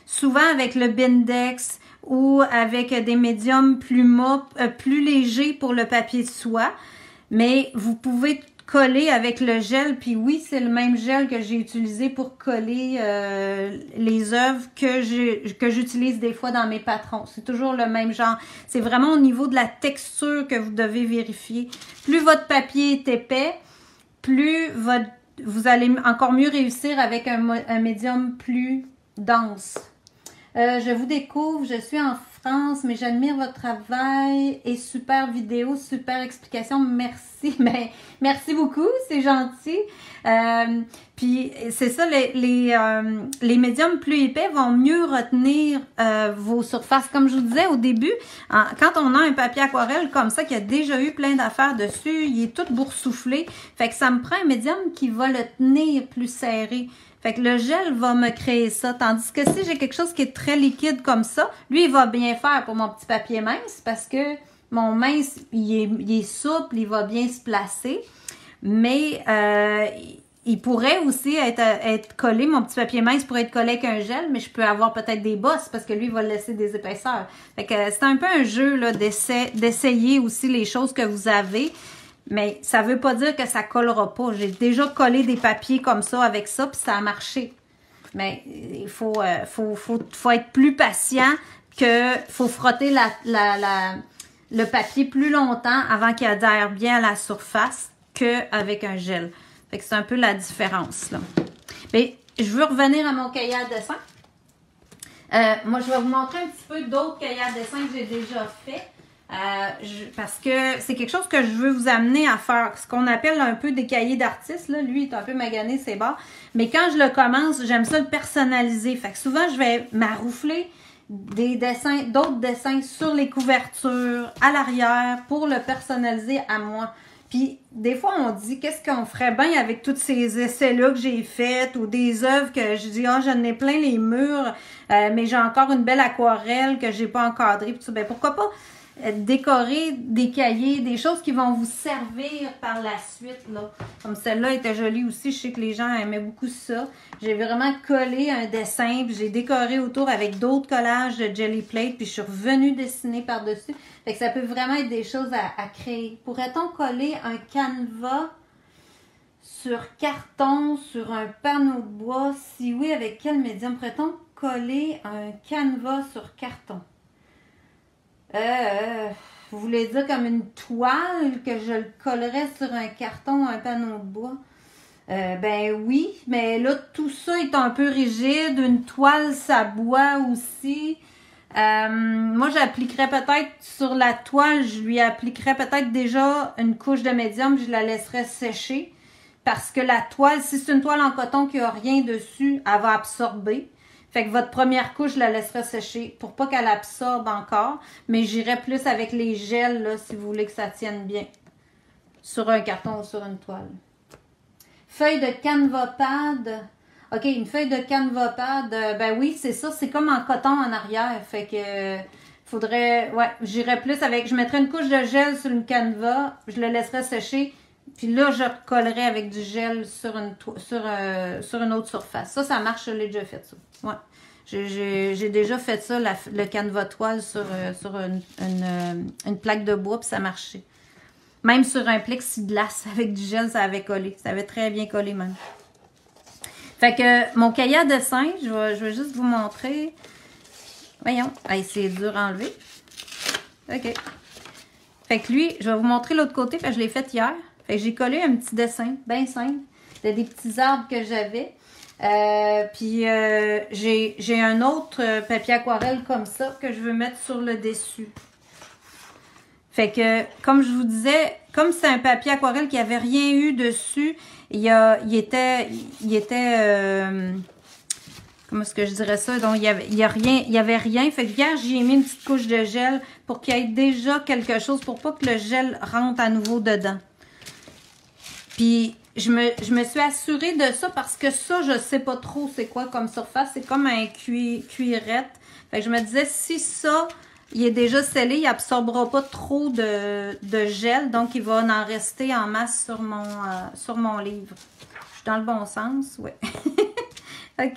souvent avec le Bindex ou avec des médiums plus mop, euh, plus légers pour le papier de soie. Mais vous pouvez coller avec le gel, puis oui, c'est le même gel que j'ai utilisé pour coller euh, les œuvres que je, que j'utilise des fois dans mes patrons. C'est toujours le même genre. C'est vraiment au niveau de la texture que vous devez vérifier. Plus votre papier est épais, plus votre, vous allez encore mieux réussir avec un, un médium plus dense. Euh, je vous découvre, je suis en France, mais j'admire votre travail et super vidéo, super explication. Merci, mais merci beaucoup, c'est gentil. Euh, puis c'est ça, les, les, euh, les médiums plus épais vont mieux retenir euh, vos surfaces. Comme je vous disais au début, en, quand on a un papier aquarelle comme ça, qui a déjà eu plein d'affaires dessus, il est tout boursouflé. Fait que ça me prend un médium qui va le tenir plus serré. Fait que le gel va me créer ça. Tandis que si j'ai quelque chose qui est très liquide comme ça, lui, il va bien faire pour mon petit papier mince parce que mon mince, il est, il est souple, il va bien se placer. Mais euh, il pourrait aussi être, être collé, mon petit papier mince pourrait être collé avec un gel, mais je peux avoir peut-être des bosses parce que lui, il va laisser des épaisseurs. Fait que c'est un peu un jeu là, d'essa- d'essayer aussi les choses que vous avez. Mais ça ne veut pas dire que ça ne collera pas. J'ai déjà collé des papiers comme ça avec ça, puis ça a marché. Mais il faut, euh, faut, faut, faut être plus patient que faut frotter la, la, la, le papier plus longtemps avant qu'il adhère bien à la surface qu'avec un gel. Fait que c'est un peu la différence, là. Mais je veux revenir à mon cahier à dessin. Euh, moi, je vais vous montrer un petit peu d'autres cahiers à dessin que j'ai déjà fait. Euh, je, parce que c'est quelque chose que je veux vous amener à faire, ce qu'on appelle un peu des cahiers d'artistes. Là, lui, il est un peu magané, c'est bon. Mais quand je le commence, j'aime ça le personnaliser. Fait que souvent, je vais m'arroufler des dessins, d'autres dessins sur les couvertures, à l'arrière, pour le personnaliser à moi. Puis, des fois, on dit, qu'est-ce qu'on ferait bien avec tous ces essais-là que j'ai faits ou des œuvres que je dis, ah, oh, j'en ai plein les murs, euh, mais j'ai encore une belle aquarelle que j'ai pas encadrée. Puis, ben, pourquoi pas décorer des cahiers, des choses qui vont vous servir par la suite, là. Comme celle-là était jolie aussi, je sais que les gens aimaient beaucoup ça. J'ai vraiment collé un dessin, puis j'ai décoré autour avec d'autres collages de Gelly Plate, puis je suis revenue dessiner par-dessus. Fait que ça peut vraiment être des choses à, à créer. Pourrait-on coller un canevas sur carton, sur un panneau de bois? Si oui, avec quel médium? Pourrait-on coller un canevas sur carton? Euh, vous voulez dire comme une toile que je le collerais sur un carton, un panneau de bois? Euh, ben oui, mais là, tout ça est un peu rigide. Une toile, ça boit aussi. Euh, moi, j'appliquerais peut-être sur la toile, je lui appliquerais peut-être déjà une couche de médium, je la laisserais sécher. Parce que la toile, si c'est une toile en coton qui n'a rien dessus, elle va absorber. Fait que votre première couche, je la laisserai sécher pour pas qu'elle absorbe encore. Mais j'irai plus avec les gels, là, si vous voulez que ça tienne bien. Sur un carton ou sur une toile. Feuille de canvas pad. OK, une feuille de canvas pad. Euh, ben oui, c'est ça. C'est comme en coton en arrière. Fait que euh, faudrait... Ouais, j'irais plus avec... Je mettrais une couche de gel sur une canvas. Je le laisserai sécher. Puis là, je recollerai avec du gel sur une, sur, euh, sur une autre surface. Ça, ça marche. Je l'ai déjà fait, ça. Ouais. J'ai déjà fait ça, la, le canevas toile sur, euh, sur une, une, euh, une plaque de bois, puis ça marchait. Même sur un plexiglas avec du gel, ça avait collé. Ça avait très bien collé, même. Fait que mon cahier à dessin, je vais, je vais juste vous montrer. Voyons. Hey, c'est dur à enlever. OK. Fait que lui, je vais vous montrer l'autre côté, que je l'ai fait hier. Fait que j'ai collé un petit dessin, bien simple, de des petits arbres que j'avais. Euh, puis euh, j'ai un autre papier aquarelle comme ça que je veux mettre sur le dessus. Fait que, comme je vous disais, comme c'est un papier aquarelle qui avait rien eu dessus, il, y a, il était, il était, euh, comment est-ce que je dirais ça? Donc, il y avait, il y a rien, il y avait rien. Fait que hier, j'y ai mis une petite couche de gel pour qu'il y ait déjà quelque chose, pour pas que le gel rentre à nouveau dedans. Puis, je me, je me suis assurée de ça parce que ça, je sais pas trop c'est quoi comme surface. C'est comme un cui, cuirette. Fait que je me disais, si ça, il est déjà scellé, il absorbera pas trop de, de gel. Donc, il va en rester en masse sur mon, euh, sur mon livre. Je suis dans le bon sens? Oui. OK.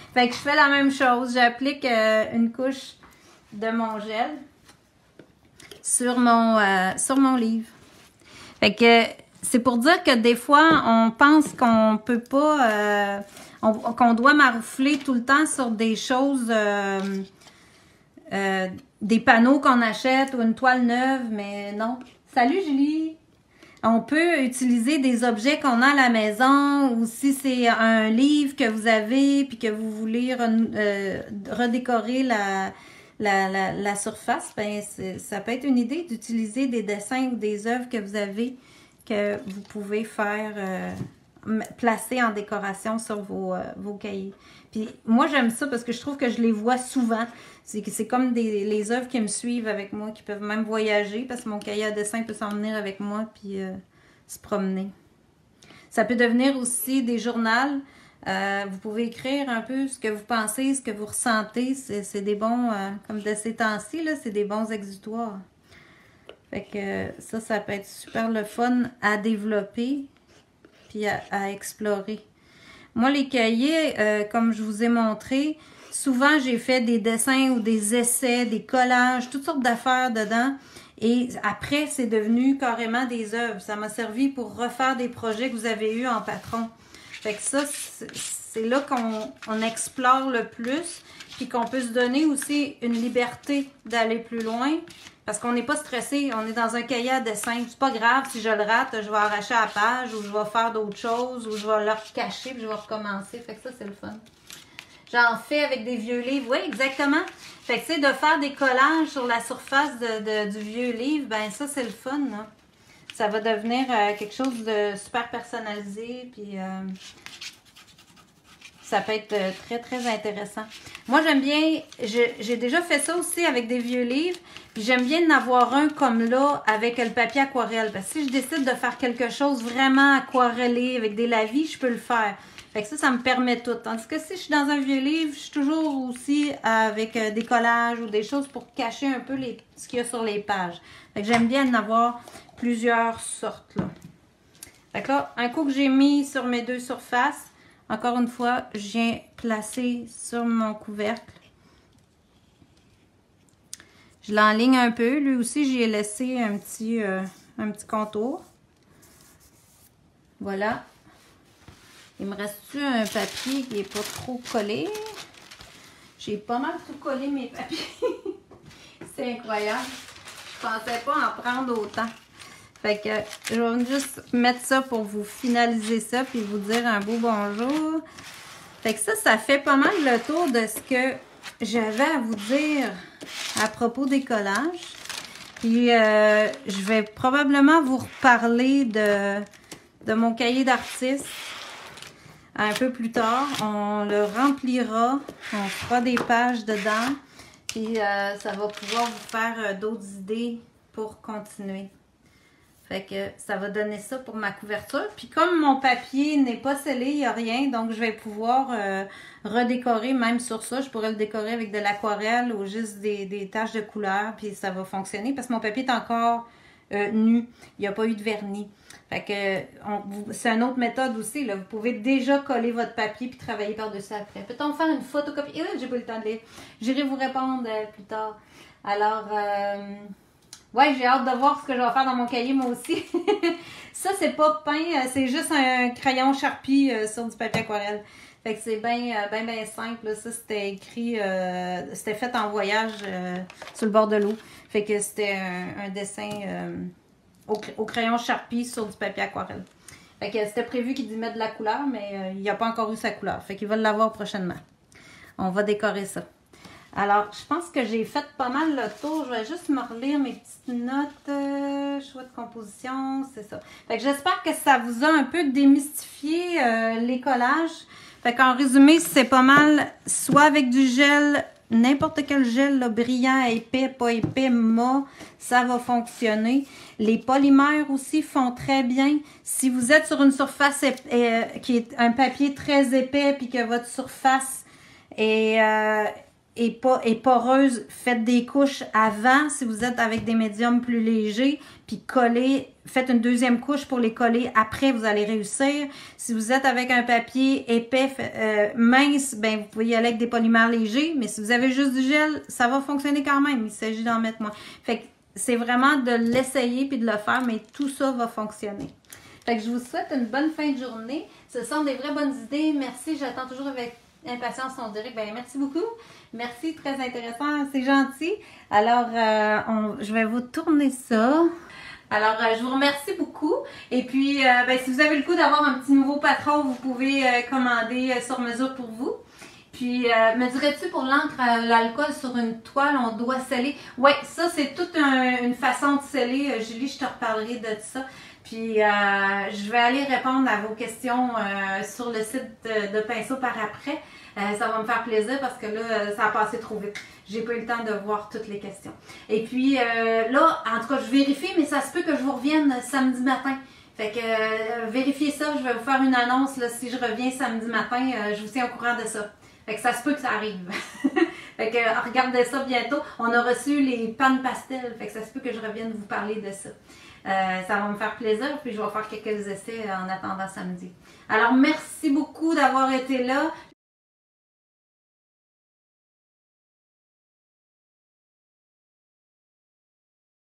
Fait que je fais la même chose. J'applique euh, une couche de mon gel sur mon, euh, sur mon livre. Fait que c'est pour dire que des fois, on pense qu'on peut pas, euh, on, qu'on doit maroufler tout le temps sur des choses, euh, euh, des panneaux qu'on achète ou une toile neuve, mais non. Salut Julie! On peut utiliser des objets qu'on a à la maison ou si c'est un livre que vous avez puis que vous voulez re, euh, redécorer la, la, la, la surface, ben ça peut être une idée d'utiliser des dessins ou des œuvres que vous avez que vous pouvez faire euh, placer en décoration sur vos, euh, vos cahiers. Puis moi, j'aime ça parce que je trouve que je les vois souvent. C'est c'est comme des, les œuvres qui me suivent avec moi, qui peuvent même voyager parce que mon cahier à dessin peut s'en venir avec moi puis euh, se promener. Ça peut devenir aussi des journaux. Euh, vous pouvez écrire un peu ce que vous pensez, ce que vous ressentez. C'est des bons, euh, comme de ces temps-ci, c'est des bons exutoires. Fait que ça, ça peut être super le fun à développer puis à, à explorer. Moi, les cahiers, euh, comme je vous ai montré, souvent j'ai fait des dessins ou des essais, des collages, toutes sortes d'affaires dedans. Et après, c'est devenu carrément des œuvres. Ça m'a servi pour refaire des projets que vous avez eus en patron. Fait que ça, c'est là qu'on on explore le plus. Puis qu'on peut se donner aussi une liberté d'aller plus loin. Parce qu'on n'est pas stressé, on est dans un cahier à dessin. C'est pas grave si je le rate, je vais arracher la page ou je vais faire d'autres choses ou je vais le cacher puis je vais recommencer. Fait que ça, c'est le fun. J'en fais avec des vieux livres. Oui, exactement. Fait que tu sais, de faire des collages sur la surface de, de, du vieux livre, ben ça, c'est le fun, là. Ça va devenir euh, quelque chose de super personnalisé puis... Euh, ça peut être très, très intéressant. Moi, j'aime bien, j'ai déjà fait ça aussi avec des vieux livres, puis j'aime bien en avoir un comme là avec le papier aquarelle. Parce que si je décide de faire quelque chose vraiment aquarellé avec des lavis, je peux le faire. Fait que ça, ça me permet tout. Tandis que si je suis dans un vieux livre, je suis toujours aussi avec des collages ou des choses pour cacher un peu les, ce qu'il y a sur les pages. Fait que j'aime bien en avoir plusieurs sortes, là. Fait que là, un coup que j'ai mis sur mes deux surfaces, encore une fois, je viens placer sur mon couvercle. Je l'enligne un peu. Lui aussi, j'y ai laissé un petit, euh, un petit contour. Voilà. Il me reste-tu un papier qui n'est pas trop collé? J'ai pas mal tout collé mes papiers. C'est incroyable. Je pensais pas en prendre autant. Fait que je vais juste mettre ça pour vous finaliser ça puis vous dire un beau bonjour. Fait que ça, ça fait pas mal le tour de ce que j'avais à vous dire à propos des collages. Puis euh, je vais probablement vous reparler de, de mon cahier d'artiste un peu plus tard. On le remplira, on fera des pages dedans. Puis euh, ça va pouvoir vous faire euh, d'autres idées pour continuer. Fait que ça va donner ça pour ma couverture. Puis comme mon papier n'est pas scellé, il n'y a rien, donc je vais pouvoir euh, redécorer même sur ça. Je pourrais le décorer avec de l'aquarelle ou juste des, des taches de couleur, puis ça va fonctionner parce que mon papier est encore euh, nu. Il n'y a pas eu de vernis. Fait que c'est une autre méthode aussi, là. Vous pouvez déjà coller votre papier puis travailler par-dessus après. Peut-on faire une photocopie? Eh, j'ai pas eu le temps de lire. J'irai vous répondre euh, plus tard. Alors... Euh, ouais, j'ai hâte de voir ce que je vais faire dans mon cahier, moi aussi. Ça, c'est pas peint, c'est juste un crayon Sharpie euh, sur du papier aquarelle. Fait que c'est bien, bien, bien simple. Là. Ça, c'était écrit, euh, c'était fait en voyage euh, sur le bord de l'eau. Fait que c'était un, un dessin euh, au, au crayon Sharpie sur du papier aquarelle. Fait que c'était prévu qu'il y mette de la couleur, mais euh, il n'a pas encore eu sa couleur. Fait qu'il va l'avoir prochainement. On va décorer ça. Alors, je pense que j'ai fait pas mal le tour. Je vais juste me relire mes petites notes. Euh, choix de composition, c'est ça. Fait que j'espère que ça vous a un peu démystifié euh, les collages. Fait qu'en résumé, c'est pas mal, soit avec du gel, n'importe quel gel, là, brillant, épais, pas épais, mat, ça va fonctionner. Les polymères aussi font très bien. Si vous êtes sur une surface euh, qui est un papier très épais, puis que votre surface est... Euh, est, pas, est poreuse, faites des couches avant. Si vous êtes avec des médiums plus légers, puis collez, faites une deuxième couche pour les coller. Après, vous allez réussir. Si vous êtes avec un papier épais, euh, mince, ben vous pouvez y aller avec des polymères légers. Mais si vous avez juste du gel, ça va fonctionner quand même. Il s'agit d'en mettre moins. Fait que c'est vraiment de l'essayer puis de le faire, mais tout ça va fonctionner. Fait que je vous souhaite une bonne fin de journée. Ce sont des vraies bonnes idées. Merci, j'attends toujours avec impatience son direct. Ben, merci beaucoup. Merci, très intéressant, c'est gentil. Alors, euh, on, je vais vous tourner ça. Alors, euh, je vous remercie beaucoup. Et puis, euh, ben, si vous avez le coup d'avoir un petit nouveau patron, vous pouvez euh, commander euh, sur mesure pour vous. Puis, euh, me dirais-tu pour l'encre à l'alcool sur une toile, on doit sceller? Oui, ça, c'est toute un, une façon de sceller. Euh, Julie, je te reparlerai de ça. Puis, euh, je vais aller répondre à vos questions euh, sur le site de, de Pinceau par après. Euh, ça va me faire plaisir parce que là, ça a passé trop vite. J'ai pas eu le temps de voir toutes les questions. Et puis, euh, là, en tout cas, je vérifie, mais ça se peut que je vous revienne samedi matin. Fait que, euh, vérifiez ça. Je vais vous faire une annonce. Là, si je reviens samedi matin, euh, je vous tiens au courant de ça. Fait que ça se peut que ça arrive. Fait que, regardez ça bientôt. On a reçu les pannes pastel. Fait que ça se peut que je revienne vous parler de ça. Euh, ça va me faire plaisir, puis je vais faire quelques essais en attendant samedi. Alors, merci beaucoup d'avoir été là.